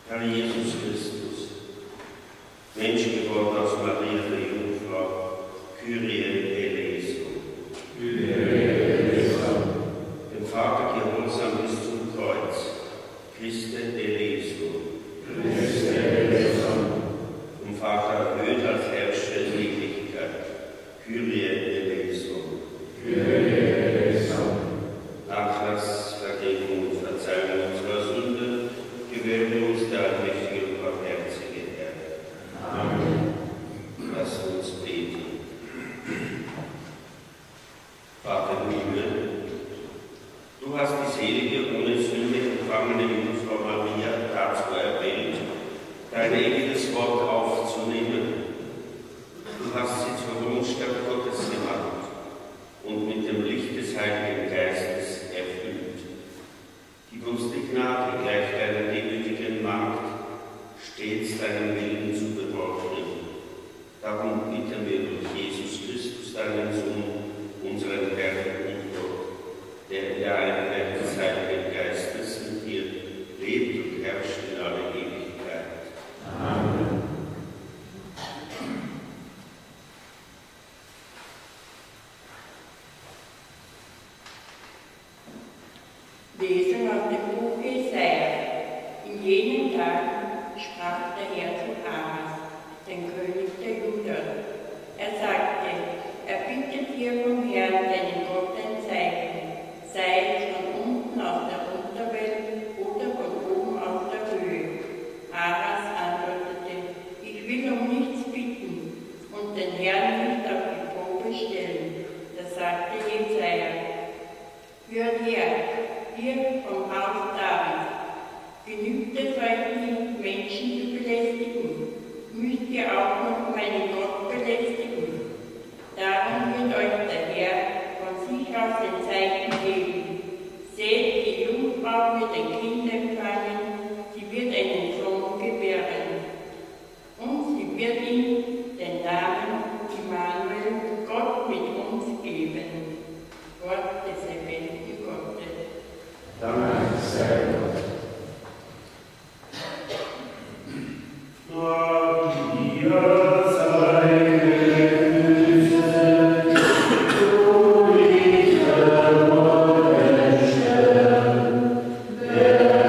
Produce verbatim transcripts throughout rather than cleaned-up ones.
Herr Jesus Christus, Mensch geworden aus Maria der Jungfrau, Kyrie eleison. Kyrie eleison. Dem Vater gehorsam bis zum Kreuz, Christe eleison. Christe eleison. Dem Vater erhöht als Herrscher in Ewigkeit, Kyrie eleison. Kyrie eleison. Nachlass, Vergebung und Verzeihung unserer Sünden, gewähre uns der allmächtige und barmherzige Herr. Amen. Lass uns beten. Vater im Himmel, du hast die selige, ohne Sünde empfangene Jungfrau Maria dazu erwählt, dein ewiges Wort aufzunehmen. Du hast sie zur Wohnstatt Gottes gemacht und mit dem Licht des Heiligen Geistes erfüllt. Gib uns die Gnade, gleich deiner demütigen Magd, stets deinem Willen zu gehorchen. Darum bitten wir durch Jesus Christus, deinen Sohn, unseren Herrn und Gott, der in der Einheit des Heiligen Geistes mit dir lebt und herrscht in alle Ewigkeit. Amen. Lesen aus dem Buch Jesaja. In jenen Tagen sprach der Herr zu Amas, den König der Juden. Er sagte, erbittet dir vom Herrn deinen Gott ein Zeichen, sei es von unten aus der Unterwelt oder von oben aus der Höhe. Amas antwortete, ich will um nichts bitten und den Herrn nicht auf die Probe stellen. Da sagte Jesaja, hört her, ihr vom Haus David, genügt es euch nicht, Menschen zu belästigen, müsst ihr auch noch meinen Gott belästigen. Darum wird euch der Herr von sich aus ein Zeichen geben. Seht, die Jungfrau wird ein Kind empfangen, sie wird einen Sohn gebären. Und sie wird ihm den Namen Immanuel, Gott mit uns geben. Wort des lebendigen Gottes. Dank sei Gott. Maria sei gegrüßet, du Lichter Morgenstern, der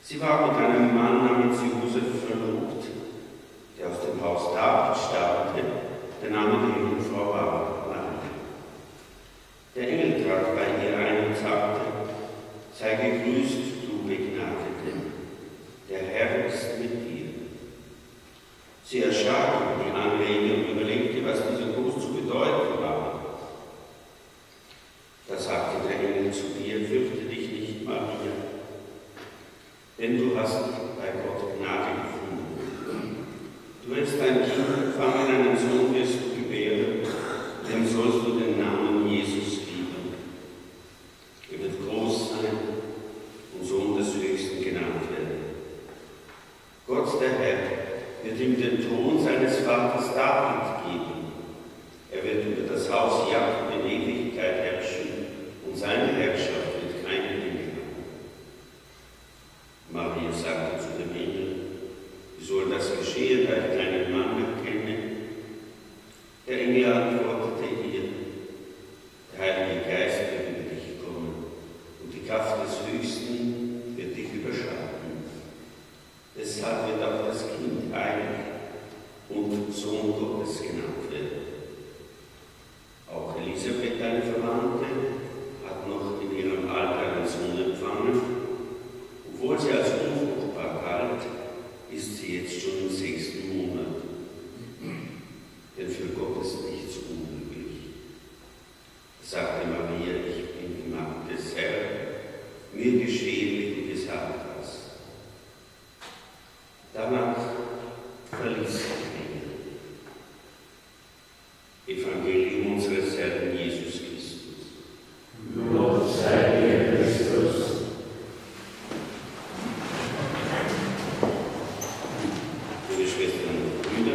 Sie war mit einem Mann namens Josef verlobt, der aus dem Haus David stammte. Der Name der Jungfrau war Maria. Der Engel trat bei ihr ein und sagte: Sei gegrüßt, du Begnadete, der Herr ist mit dir. Sie erschrak über die Anrede und überlegte, was dieser Gruß zu bedeuten war. Da sagte der Engel zu ihr: Fürchte dich nicht, Maria, denn du hast bei Gott Gnade gefunden. Du wirst ein Kind empfangen, einen Sohn wirst du gebären, dem sollst du den Namen Jesus geben. Er wird groß sein und Sohn des Höchsten genannt werden. Gott, der Herr, wird ihm den Thron seines Vaters David geben. Er wird über das Haus Jakob in Ewigkeit herrschen und seine Herrschaft wird kein Ende haben. Maria sagte zu dem Engel: Wie soll das geschehen, da ich keinen Mann mehr kenne? Der Engel antwortete ihr: Der Heilige Geist wird über dich kommen und die Kraft des Höchsten wird dich überschatten. Deshalb wird auch das Kind heilig und Sohn Gottes genannt werden. Auch Elisabeth, deine Verwandte, hat noch in ihrem Alter einen Sohn empfangen. Obwohl sie als unfruchtbar galt, ist sie jetzt schon im sechsten Monat. Denn für Gott ist nichts unmöglich. Sagte Maria: Ich bin die Magd des Herrn, mir geschehe, wie du gesagt hast. Danach verließ sie den Engel. Evangelium unseres Herrn Jesus Christus. Lob sei dir, Christus. Liebe Schwestern und Brüder,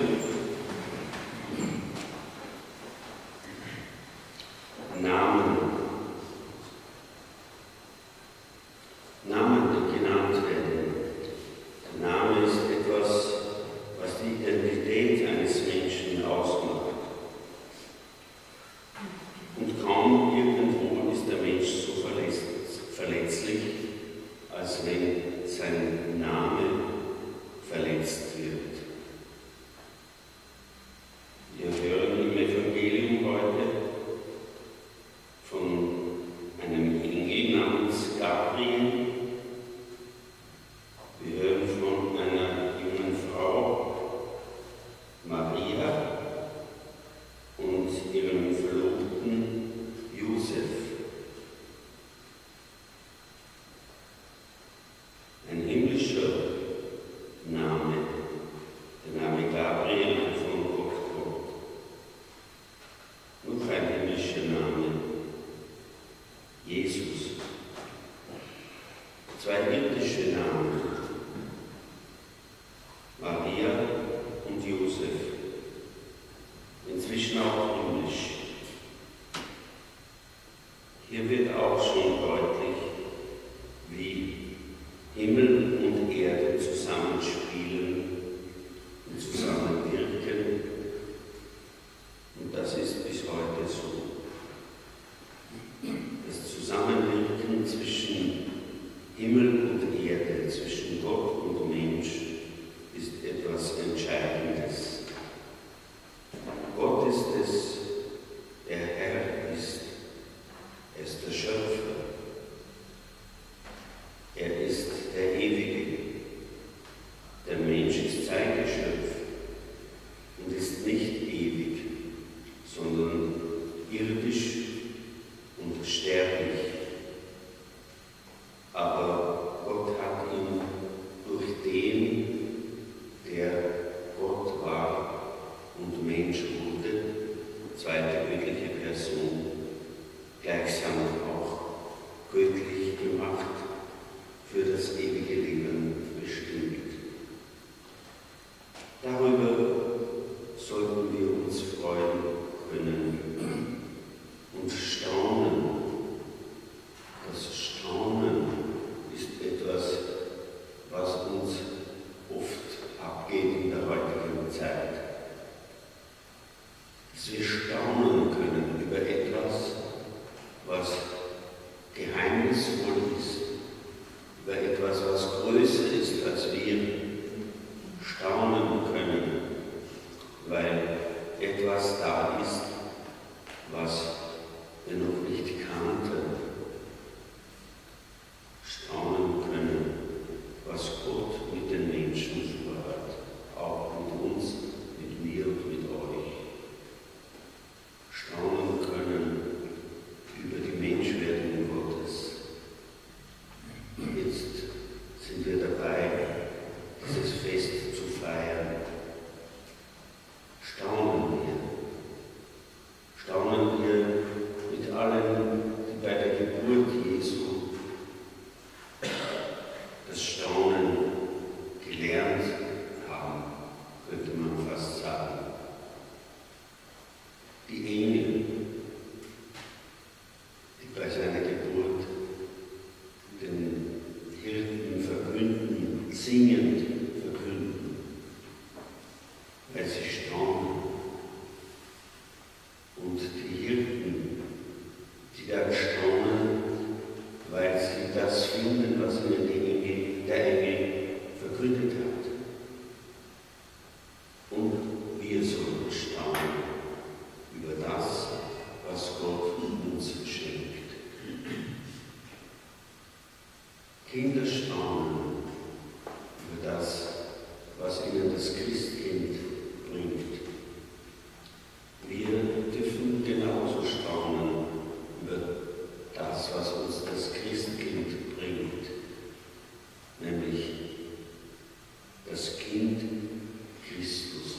Namen, Namen, die genannt werden. Der Name ist etwas, was die Identität eines Menschen ausmacht. Und kaum irgendwo ist der Mensch so verletzlich, als wenn sein Name verletzt wird. Wir hören im Evangelium heute von einem Engel namens Gabriel. Wir hören von einer jungen Frau, Maria, und ihrem Verlobten Josef. Ein himmlischer Name, der Name Gabriel, von Gott kommt. Noch ein himmlischer Name, Jesus. Zwei irdische Namen, Maria und Josef. Inzwischen auch himmlisch. Hier wird auch schon deutlich, wie Himmel und Erde zusammenspielen und zusammenwirken. Und das ist bis heute so. Das Zusammenwirken zwischen Himmel und Erde, zwischen Gott und Mensch, ist etwas Entscheidendes. Gott ist es, der Herr ist, er ist der Schöpfer, er ist der Ewige, der Mensch ist sein Geschöpf und ist nicht ewig, sondern irdisch und sterblich. Aber besinnen, was ihnen der Engel, der Engel verkündet hat. Und wir sollen staunen über das, was Gott uns schenkt. Kinder staunen über das, was ihnen das Christkind bringt. Wir dürfen genauso staunen über das, was uns das Christkind bringt, nämlich das Kind Christus.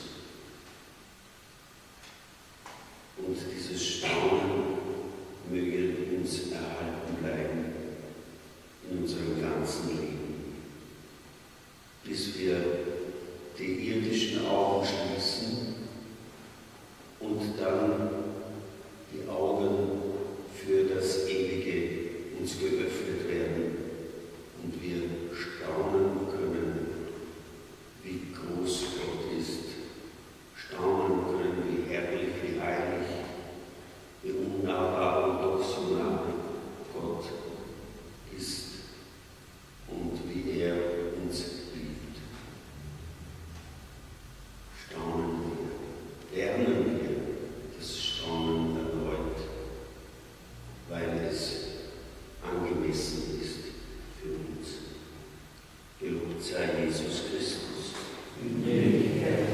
Und dieses Staunen möge uns erhalten bleiben in unserem ganzen Leben, bis wir die irdischen Augen schließen und dann die Augen für das Ewige uns geöffnet werden und wir staunen können, wie groß Gott ist, staunen können, wie herrlich, wie heilig, wie unnahbar und doch so nah Gott ist und wie er uns liebt. Staunen wir, lernen wir das Staunen erneut, weil es angemessen ist für uns. Gelobt sei Jesus Christus. In Ewigkeit.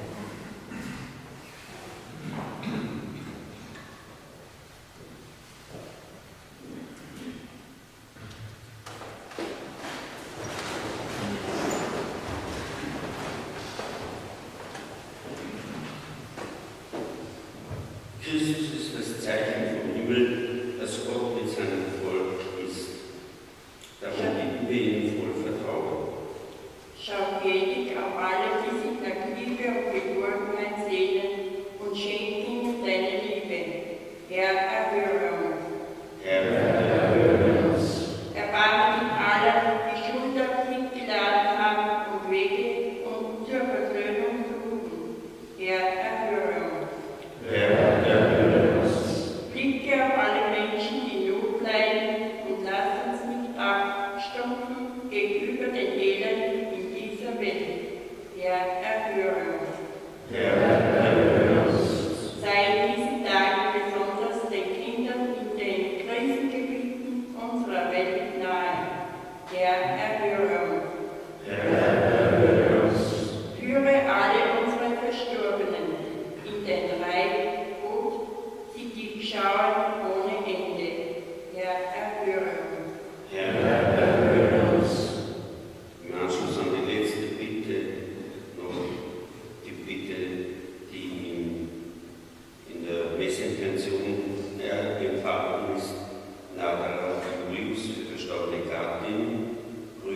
Christus ist das Zeichen vom Himmel, dass Gott mit seinem Volk ist. Darum bitten wir ihn voll Vertrauen. Schau gnädig auf alle, die sich nach Liebe und Geborgenheit sehnen und schenk ihnen deine Liebe. Herr, erhöre uns. Herr, erhöre uns. Erbarme dich aller, die Schuld auf sich geladen haben und Wege und zur Versöhnung suchen. Herr, erhöre uns. Herr, Blicke auf alle Menschen, die in Not leiden, und lass uns nicht abstumpfen gegenüber den Elenden in dieser Welt. Herr, erhöre uns. Herr, erhöre uns. Sei in diesen Tagen besonders den Kindern in den Krisengebieten unserer Welt nahe. Herr, erhöre uns. Herr, erhöre uns. Führe alle unsere Verstorbenen in den Reich und sie dich schauen ohne Ende. Herr, erhöre uns. Herr, erhöre uns. Im Anschluss an die letzte Bitte noch die Bitte, die in, in der Messintention empfangen ist, Nadara Julius für verstorbene Gattin,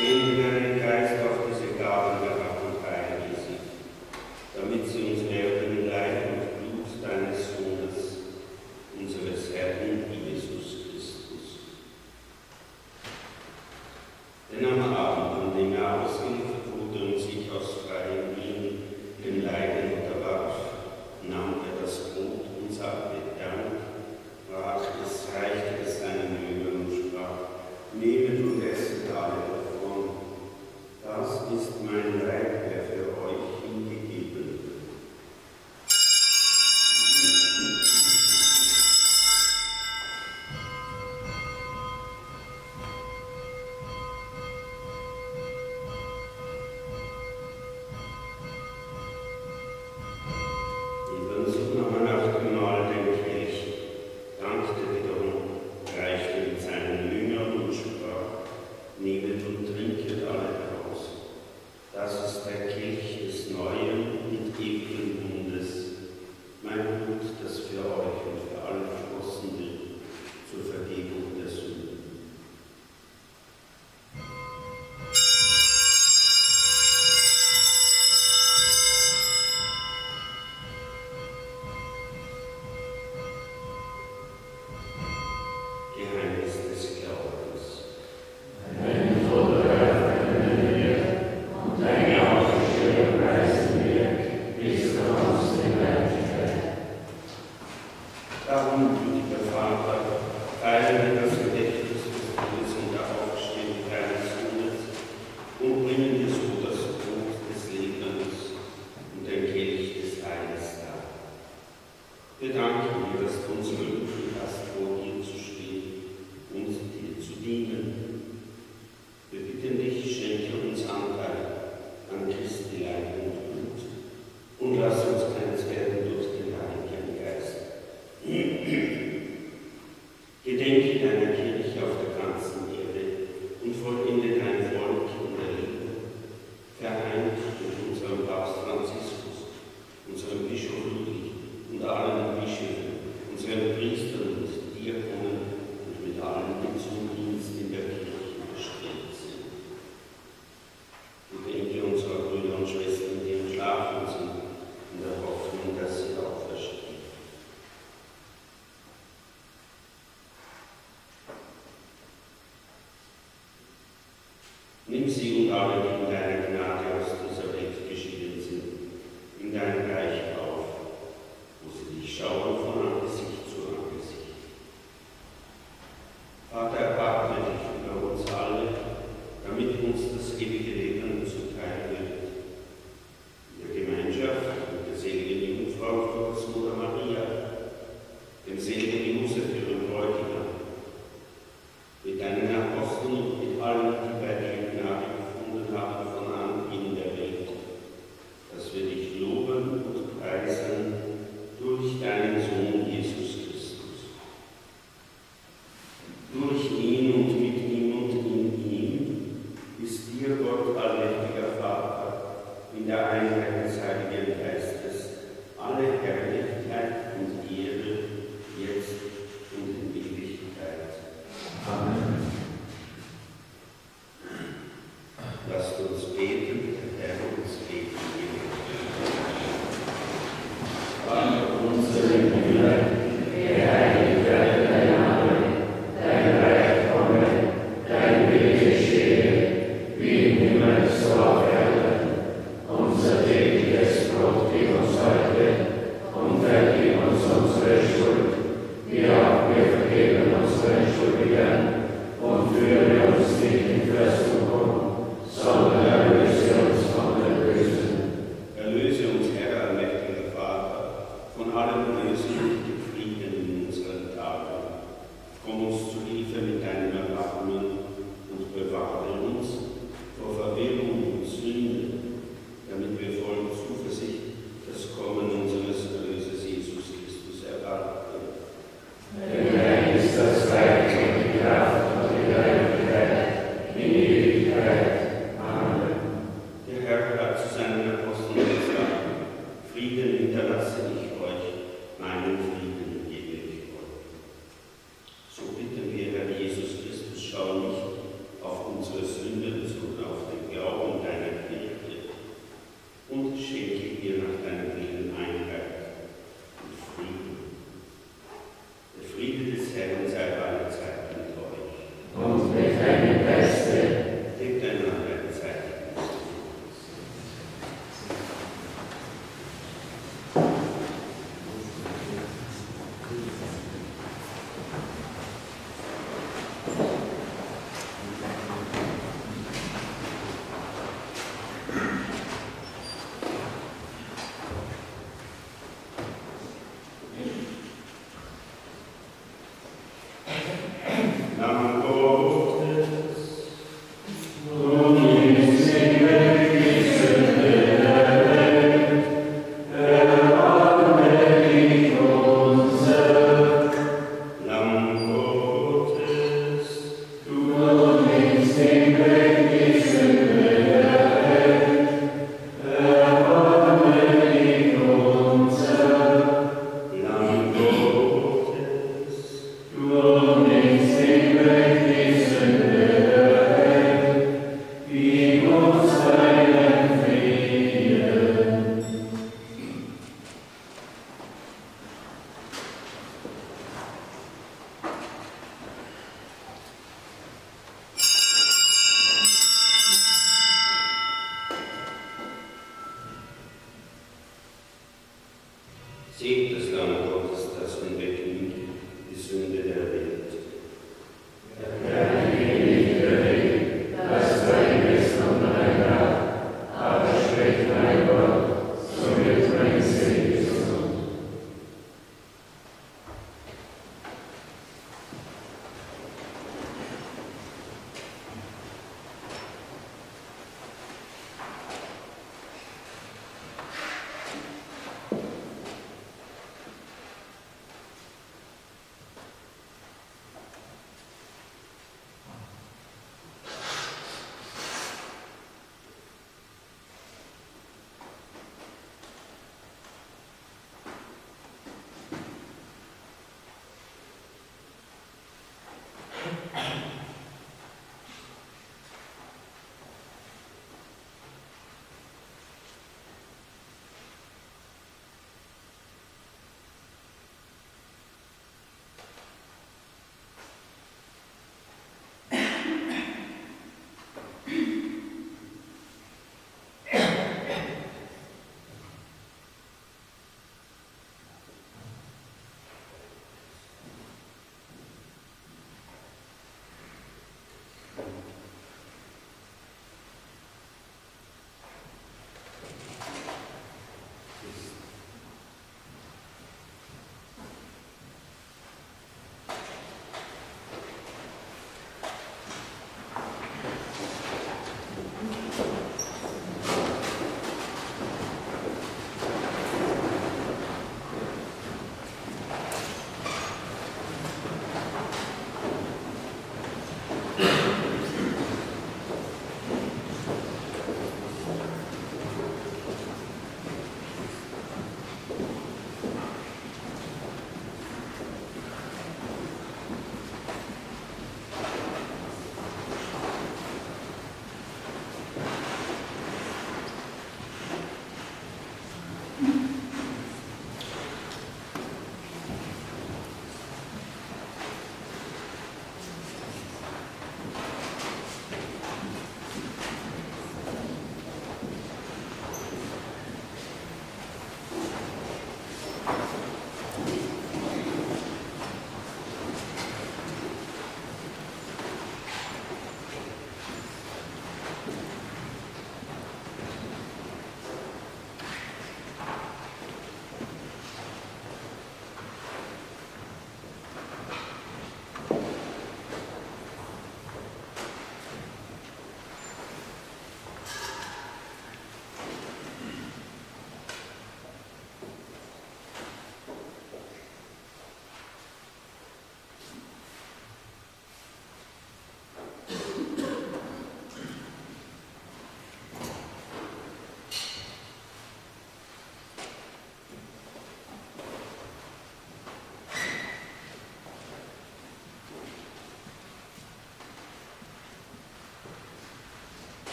Sende deinen Geist auf diese Gaben herab und heilige sie, damit sie uns werden in Leib und Blut deines Sohnes, unseres Herrn Jesus Christus. Denn am Abend, an dem er ausgeliefert wurde und sich aus freiem Willen den Leiden unterwarf, nahm er das Brot und sagte Dank, brach es, reichte es seinen Jüngern und sprach: Nehmet und esset alle davon. Das ist mein Leib, der für euch hingegeben wird. Ebenso nahm er nach dem Mahl den Kelch, dankte wiederum, reichte ihn seinen Jüngern und sprach: Nehmet und trinket alle daraus. Das ist der Kelch des neuen und ewigen Bundes, mein Blut, das für euch und für alle vergossen wird, zur Vergebung der Sünden. Geheimnis des Glaubens. Ein Volltreffer in mir und ein Aufstehen preisen wir, bis du uns in Herrlichkeit. Darum, gütiger Vater, feiern wir das Gedächtnis des Todes und der Aufstehung deines Sohnes und bringen dir so das Brot des Lebens und den Kelch des Heils dar. Wir danken dir, dass du uns möglich hast, vor dir zu stehen und dir zu dienen. Wir bitten dich, schenke uns Anteil an Christi Leib und Blut und lass uns eins werden durch den Heiligen Geist. Gedenke deiner Kirche auf der ganzen Erde und vollende dein Volk in der Liebe, vereint mit unserem Papst Franziskus, unserem Bischof Ludwig und allen Bischöfen, unseren Priestern und Diakonen und mit allen, die zum Dienst in der Kirche bestellt sind. Gedenke unserer Brüder und Schwestern, die entschlafen sind, in der Hoffnung, dass sie auferstehen. Nimm sie und alle, die in deiner Gnade aus dieser Welt geschieden sind, in dein Reich auf, wo sie dich schauen von Angesicht zu Angesicht. Vater, erbarme dich über uns alle, damit uns das ewige Leben zuteil wird. In der Gemeinschaft mit der seligen Jungfrau Gottesmutter Maria, dem seligen Josef, ihrem Bräutigam, mit deinen Aposteln und mit allen, die bei dir Gnade gefunden haben von Anbeginn der Welt, dass wir dich loben und preisen durch deinen Sohn Jesus Christus. Durch ihn und mit ihm und in ihm ist dir, Gott, allmächtiger Vater, in der Einheit des Heiligen Geistes, alle Herrlichkeit und Ehre, jetzt und in Ewigkeit. Amen. Lasst uns beten, der Herr uns beten Vater unser im Himmel, geheiligt werde dein Name, dein Reich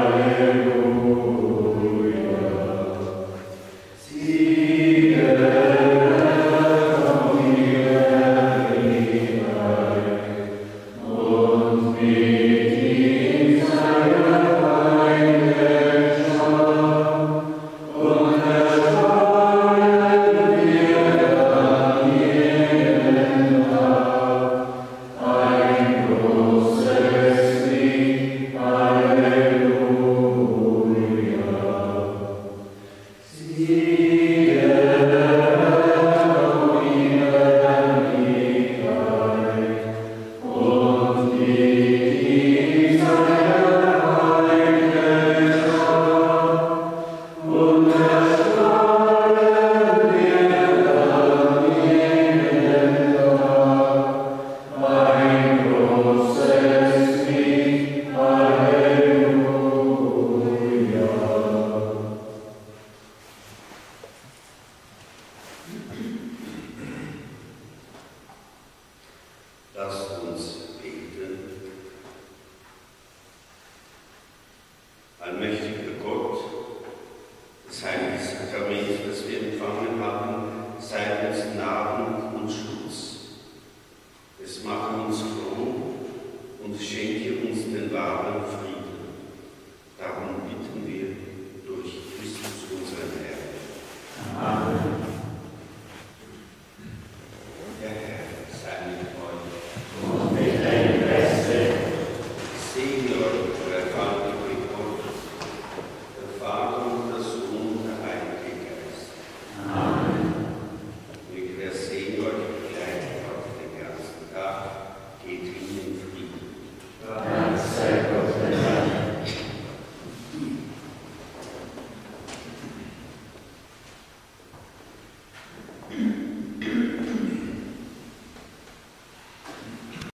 Allmächtiger Gott, das heilige Sakrament, das wir empfangen haben, sei uns nah